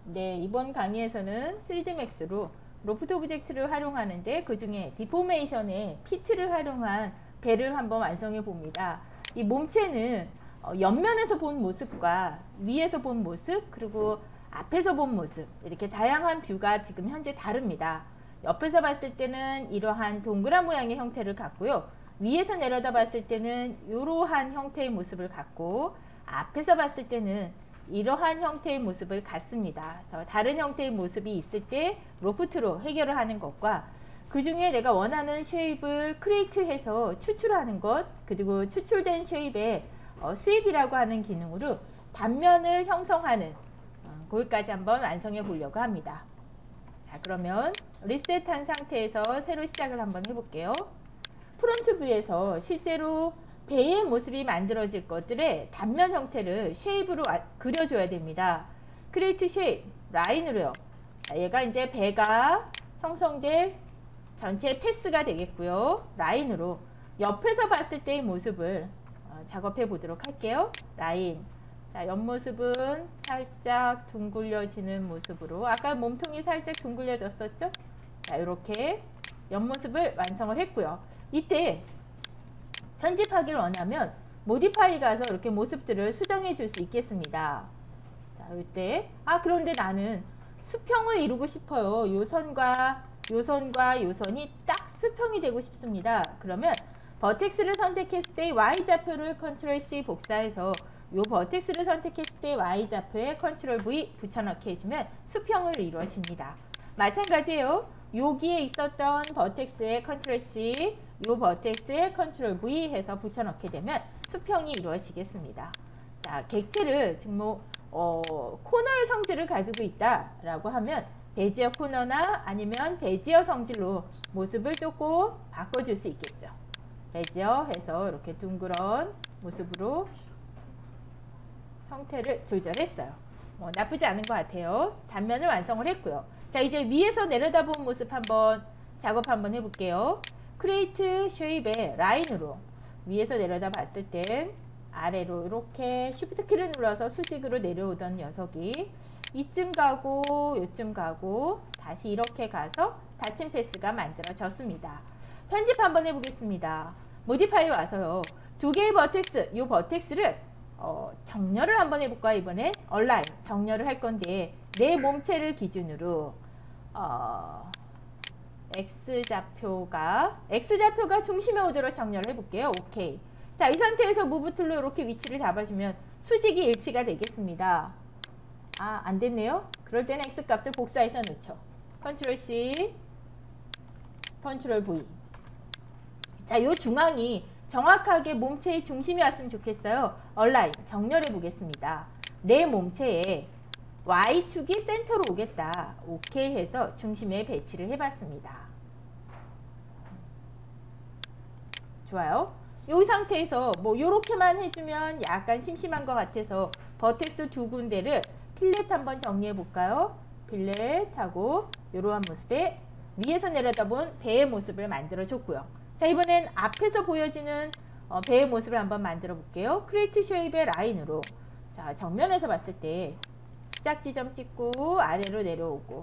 네, 이번 강의에서는 3D Max로 로프트 오브젝트를 활용하는데 그 중에 디포메이션에 피트를 활용한 배를 한번 완성해 봅니다. 이 몸체는 옆면에서 본 모습과 위에서 본 모습 그리고 앞에서 본 모습 이렇게 다양한 뷰가 지금 현재 다릅니다. 옆에서 봤을 때는 이러한 동그란 모양의 형태를 갖고요. 위에서 내려다 봤을 때는 이러한 형태의 모습을 갖고 앞에서 봤을 때는 이러한 형태의 모습을 갖습니다. 그래서 다른 형태의 모습이 있을 때 로프트로 해결을 하는 것과 그 중에 내가 원하는 쉐입을 크리에이트해서 추출하는 것 그리고 추출된 쉐입의 스윕이라고 하는 기능으로 단면을 형성하는 거기까지 한번 완성해 보려고 합니다. 자, 그러면 리셋한 상태에서 새로 시작을 한번 해볼게요. 프론트 뷰에서 실제로 배의 모습이 만들어질 것들의 단면 형태를 쉐입으로 그려줘야 됩니다. 크리에이트 쉐입 라인으로요. 자, 얘가 이제 배가 형성될 전체 패스가 되겠고요. 라인으로 옆에서 봤을 때의 모습을 작업해 보도록 할게요. 라인. 자, 옆모습은 살짝 둥글려지는 모습으로 아까 몸통이 살짝 둥글려졌었죠? 자, 이렇게 옆모습을 완성을 했고요. 이때 편집하기를 원하면 모디파이 가서 이렇게 모습들을 수정해 줄 수 있겠습니다. 자, 이때 그런데 나는 수평을 이루고 싶어요. 요 선과 요 선이 딱 수평이 되고 싶습니다. 그러면 버텍스를 선택했을 때 Y좌표를 컨트롤 C 복사해서 요 버텍스를 선택했을 때 Y좌표에 컨트롤 V 붙여넣기 해주면 수평을 이루어집니다. 마찬가지예요. 여기에 있었던 버텍스의 컨트롤 C, 요 버텍스의 컨트롤 V 해서 붙여넣게 되면 수평이 이루어지겠습니다. 자, 객체를 지금 코너의 성질을 가지고 있다라고 하면 베지어 코너나 아니면 베지어 성질로 모습을 조금 바꿔줄 수 있겠죠. 베지어 해서 이렇게 둥그런 모습으로 형태를 조절했어요. 나쁘지 않은 것 같아요. 단면을 완성을 했고요. 자, 이제 위에서 내려다본 모습 한번 작업 한번 해볼게요. 크리에이트 쉐입의 라인으로 위에서 내려다 봤을 땐 아래로 이렇게 쉬프트 키를 눌러서 수직으로 내려오던 녀석이 이쯤 가고 요쯤 가고 다시 이렇게 가서 닫힌 패스가 만들어졌습니다. 편집 한번 해보겠습니다. 모디파이 와서요. 두 개의 버텍스, 이 버텍스를 정렬을 한번 해볼까요? 이번에 얼라인 정렬을 할 건데 내 몸체를 기준으로 X좌표가 중심에 오도록 정렬을 해볼게요. 오케이. 자, 이 상태에서 무브 툴로 이렇게 위치를 잡아주면 수직이 일치가 되겠습니다. 안 됐네요. 그럴 때는 X 값을 복사해서 넣죠. 컨트롤 C, 컨트롤 V. 자, 요 중앙이 정확하게 몸체의 중심이 왔으면 좋겠어요. 얼라인 정렬해 보겠습니다. 내 몸체에 Y축이 센터로 오겠다. 오케이 해서 중심에 배치를 해봤습니다. 좋아요. 이 상태에서 요렇게만 해주면 약간 심심한 것 같아서 버텍스 두 군데를 필렛 한번 정리해 볼까요? 필렛하고 이러한 모습에 위에서 내려다본 배의 모습을 만들어 줬고요. 자, 이번엔 앞에서 보여지는 배의 모습을 한번 만들어 볼게요. 크리에이트 쉐입의 라인으로 자, 정면에서 봤을 때 시작 지점 찍고 아래로 내려오고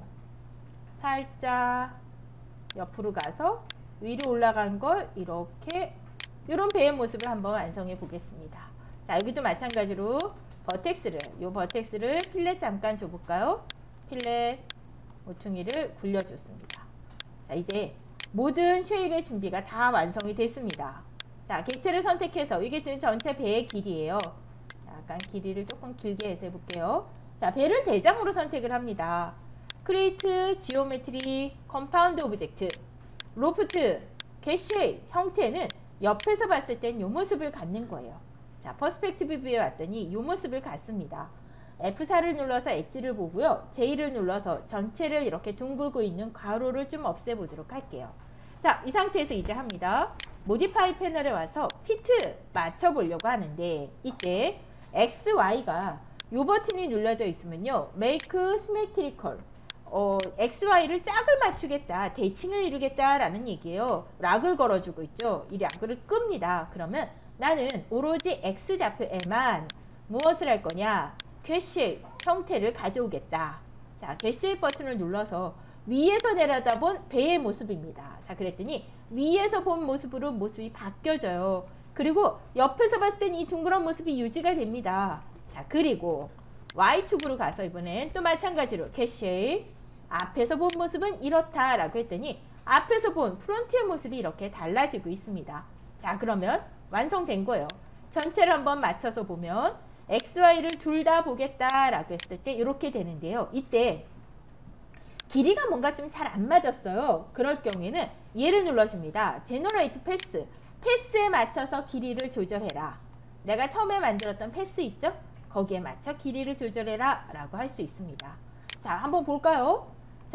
살짝 옆으로 가서 위로 올라간 걸 이렇게 이런 배의 모습을 한번 완성해 보겠습니다. 자, 여기도 마찬가지로 버텍스를 필렛 잠깐 줘볼까요? 필렛 모퉁이를 굴려줬습니다. 자, 이제 모든 쉐입의 준비가 다 완성이 됐습니다. 자, 객체를 선택해서 이게 지금 전체 배의 길이에요. 약간 길이를 조금 길게 해서 해볼게요. 자, 배를 대장으로 선택을 합니다. 크리에이트 지오메트리 컴파운드 오브젝트 로프트 겟쉐입 형태는 옆에서 봤을 땐 이 모습을 갖는 거예요. 자, 퍼스펙티브 뷰에 왔더니 이 모습을 갖습니다. F4를 눌러서 엣지를 보고요. J를 눌러서 전체를 이렇게 둥글고 있는 가로를 좀 없애보도록 할게요. 자, 이 상태에서 이제 합니다. 모디파이 패널에 와서 피트 맞춰보려고 하는데 이때 X, Y가 이 버튼이 눌러져 있으면요. Make Symmetrical XY를 짝을 맞추겠다, 대칭을 이루겠다 라는 얘기예요. 락을 걸어주고 있죠. 이 락을 끕니다. 그러면 나는 오로지 X좌표에만 무엇을 할 거냐? 궤쉐입 형태를 가져오겠다. 자, getShape 버튼을 눌러서 위에서 내려다본 배의 모습입니다. 자, 그랬더니 위에서 본 모습으로 모습이 바뀌어져요. 그리고 옆에서 봤을 땐 이 둥그런 모습이 유지가 됩니다. 자, 그리고 Y축으로 가서 이번엔 또 마찬가지로 getShape 앞에서 본 모습은 이렇다라고 했더니 앞에서 본 프론트의 모습이 이렇게 달라지고 있습니다. 자, 그러면 완성된 거예요. 전체를 한번 맞춰서 보면 XY를 둘 다 보겠다라고 했을 때 이렇게 되는데요. 이때 길이가 뭔가 좀 잘 안 맞았어요. 그럴 경우에는 얘를 눌러줍니다. Generate Path. 패스에 맞춰서 길이를 조절해라. 내가 처음에 만들었던 패스 있죠? 거기에 맞춰 길이를 조절해라 라고 할 수 있습니다. 자, 한번 볼까요?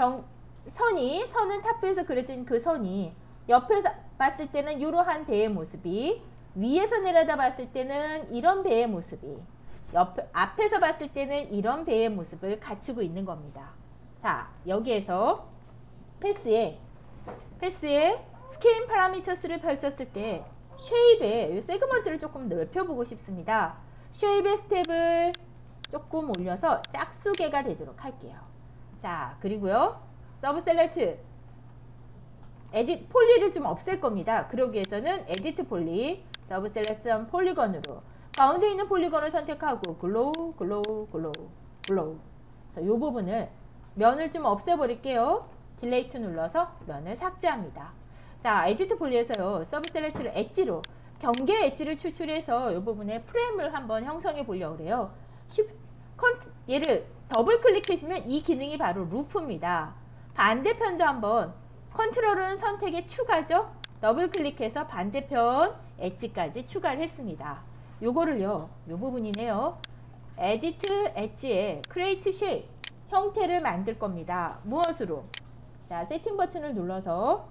선은 탑뷰에서 그려진 그 선이 옆에서 봤을 때는 이러한 배의 모습이, 위에서 내려다 봤을 때는 이런 배의 모습이, 앞에서 봤을 때는 이런 배의 모습을 갖추고 있는 겁니다. 자, 여기에서 패스에 스케일 파라미터스를 펼쳤을 때 쉐입의 세그먼트를 조금 넓혀보고 싶습니다. 쉐입의 스텝을 조금 올려서 짝수개가 되도록 할게요. 자, 그리고요. 서브 셀렉트 에딧 폴리를 좀 없앨 겁니다. 그러기 위해서는 에디트 폴리, 서브 셀렉션 폴리건으로 가운데 있는 폴리건을 선택하고 글로우. 이 부분을 면을 좀 없애버릴게요. 딜레이트 눌러서 면을 삭제합니다. 자, 에디트 폴리에서요. 서브 셀렉트를 엣지로 경계 엣지를 추출해서 이 부분에 프레임을 한번 형성해 보려고 그래요. 얘를 더블 클릭하시면 이 기능이 바로 루프입니다. 반대편도 한번 컨트롤은 선택에 추가죠. 더블 클릭해서 반대편 엣지까지 추가를 했습니다. 요거를요. 요 부분이네요. 에디트 엣지에 크리에이트 쉐입 형태를 만들 겁니다. 무엇으로? 자, 세팅 버튼을 눌러서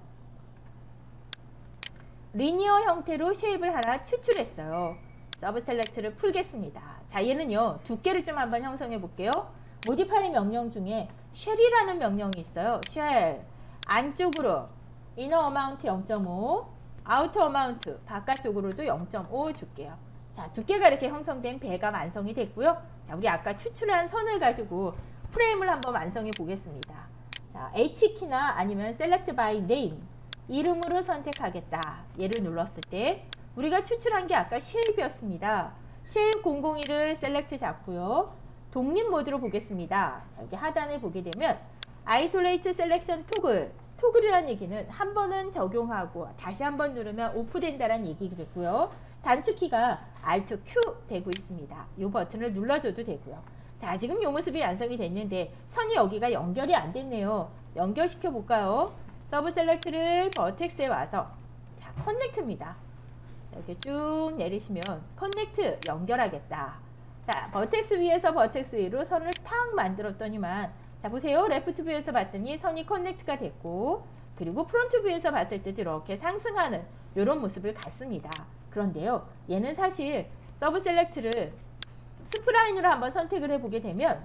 리니어 형태로 쉐입을 하나 추출했어요. 서브 셀렉트를 풀겠습니다. 자, 얘는요. 두께를 좀 한번 형성해 볼게요. 모디파이 명령 중에 쉘이라는 명령이 있어요. 쉘 안쪽으로 이너 어마운트 0.5, 아우터 어마운트 바깥쪽으로도 0.5 줄게요. 자, 두께가 이렇게 형성된 배가 완성이 됐고요. 자, 우리 아까 추출한 선을 가지고 프레임을 한번 완성해 보겠습니다. 자, H키나 아니면 Select by Name 이름으로 선택하겠다. 얘를 눌렀을 때 우리가 추출한 게 아까 쉐입이었습니다. 쉐입 001을 셀렉트 잡고요. 독립 모드로 보겠습니다. 자, 여기 하단에 보게 되면 Isolate Selection Toggle. 토글이라는 얘기는 한 번은 적용하고 다시 한 번 누르면 오프된다는 얘기겠고요. 단축키가 Alt Q 되고 있습니다. 이 버튼을 눌러줘도 되고요. 자, 지금 이 모습이 완성이 됐는데 선이 여기가 연결이 안 됐네요. 연결시켜 볼까요? 서브 셀렉트를 버텍스에 와서 자, 커넥트입니다. 이렇게 쭉 내리시면 커넥트 연결하겠다. 자, 버텍스 위에서 버텍스 위로 선을 탁 만들었더니만 자, 보세요. 레프트 뷰에서 봤더니 선이 커넥트가 됐고 그리고 프론트 뷰에서 봤을 때도 이렇게 상승하는 이런 모습을 갖습니다. 그런데요. 얘는 사실 서브 셀렉트를 스프라인으로 한번 선택을 해보게 되면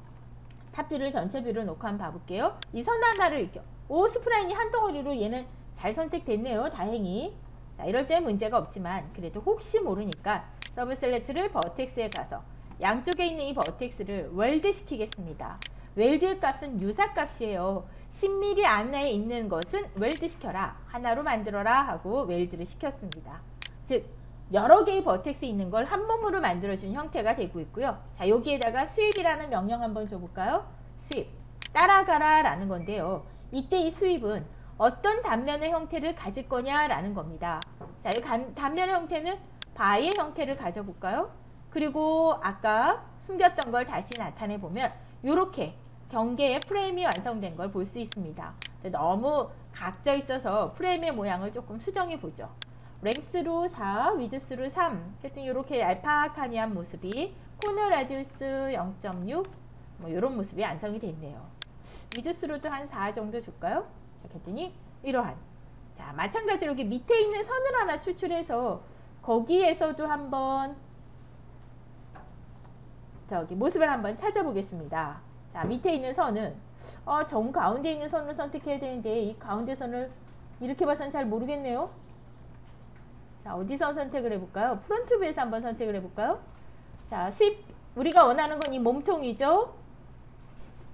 탑뷰를 전체 뷰로 놓고 한번 봐볼게요. 이 선 하나를 스프라인이 한 덩어리로 얘는 잘 선택됐네요. 다행히. 자, 이럴 때 문제가 없지만 그래도 혹시 모르니까 서브 셀렉트를 버텍스에 가서 양쪽에 있는 이 버텍스를 웰드 시키겠습니다. 웰드의 값은 유사 값이에요. 10mm 안에 있는 것은 웰드 시켜라. 하나로 만들어라 하고 웰드를 시켰습니다. 즉 여러 개의 버텍스 있는 걸 한 몸으로 만들어준 형태가 되고 있고요. 자, 여기에다가 스윕이라는 명령 한번 줘볼까요? 스윕 따라가라 라는 건데요. 이때 이 스윕은 어떤 단면의 형태를 가질 거냐라는 겁니다. 자, 이 단면의 형태는 바의 형태를 가져볼까요? 그리고 아까 숨겼던 걸 다시 나타내 보면 이렇게 경계의 프레임이 완성된 걸 볼 수 있습니다. 너무 각져 있어서 프레임의 모양을 조금 수정해 보죠. 랭스로 4, 위드스로 3. 하여튼 이렇게 얄팍하니한 모습이 코너 라디우스 0.6 뭐 이런 모습이 완성이 됐네요. 위드스로도 한 4 정도 줄까요? 자, 그랬더니 이러한. 자, 마찬가지로 여기 밑에 있는 선을 하나 추출해서 거기에서도 한번 저기 모습을 한번 찾아보겠습니다. 자, 밑에 있는 선은 정 가운데 있는 선을 선택해야 되는데 이 가운데 선을 이렇게 봐서는 잘 모르겠네요. 자, 어디서 선택을 해볼까요? 프론트 뷰에서 한번 선택을 해볼까요? 자, 스윕 우리가 원하는 건 이 몸통이죠.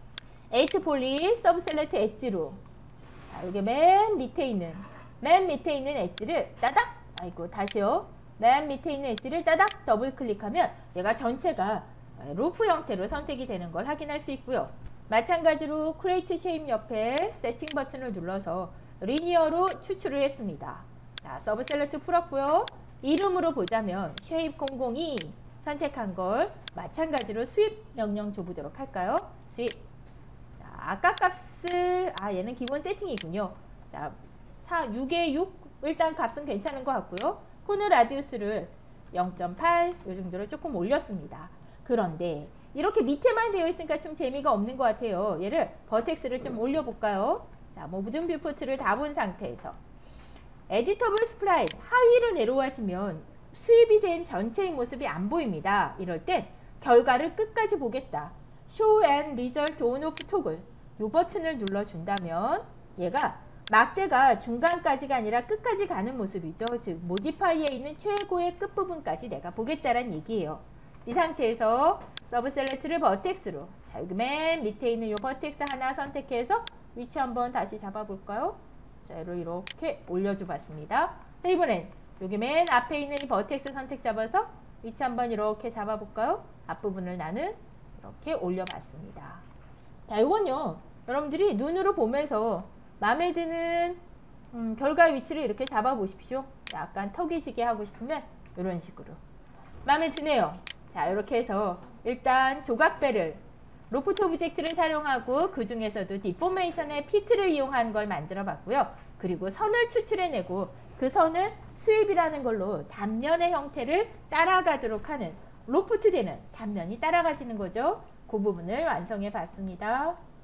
H폴리 서브셀렉트 엣지로, 자, 여기 맨 밑에 있는 엣지를 따닥, 아이고 다시요. 맨 밑에 있는 엣지를 따닥 더블 클릭하면 얘가 전체가 루프 형태로 선택이 되는 걸 확인할 수 있고요. 마찬가지로 크리에이트 쉐입 옆에 세팅 버튼을 눌러서 리니어로 추출을 했습니다. 자, 서브 셀렉트 풀었고요. 이름으로 보자면 쉐입 002 선택한 걸 마찬가지로 스윕 명령 줘보도록 할까요? 스윕. 자, 아까 값을, 얘는 기본 세팅이군요. 자, 6에 6 일단 값은 괜찮은 것 같고요. 코너 라디우스를 0.8 이 정도로 조금 올렸습니다. 그런데 이렇게 밑에만 되어 있으니까 좀 재미가 없는 것 같아요. 얘를 버텍스를 좀 올려볼까요? 자, 모든 뷰포트를 다 본 상태에서 에디터블 스프라잇 하위로 내려와지면 수입이 된 전체의 모습이 안 보입니다. 이럴 땐 결과를 끝까지 보겠다. Show and Result On Off 토글 이 버튼을 눌러준다면 얘가 막대가 중간까지가 아니라 끝까지 가는 모습이죠. 즉 모디파이에 있는 최고의 끝부분까지 내가 보겠다는 얘기예요. 이 상태에서 서브 셀렉트를 버텍스로, 자, 여기 맨 밑에 있는 이 버텍스 하나 선택해서 위치 한번 다시 잡아볼까요? 자, 이렇게 올려줘 봤습니다. 자, 이번엔 여기 맨 앞에 있는 이 버텍스 선택 잡아서 위치 한번 이렇게 잡아볼까요? 앞부분을 나는 이렇게 올려봤습니다. 자, 이건요, 여러분들이 눈으로 보면서 마음에 드는 결과의 위치를 이렇게 잡아보십시오. 약간 턱이 지게 하고 싶으면 이런 식으로. 마음에 드네요. 자, 이렇게 해서 일단 조각배를 로프트 오브젝트를 사용하고 그 중에서도 디포메이션의 피트를 이용한 걸 만들어 봤고요. 그리고 선을 추출해내고 그 선을 스윕이라는 걸로 단면의 형태를 따라가도록 하는, 로프트 되는 단면이 따라가지는 거죠. 그 부분을 완성해 봤습니다.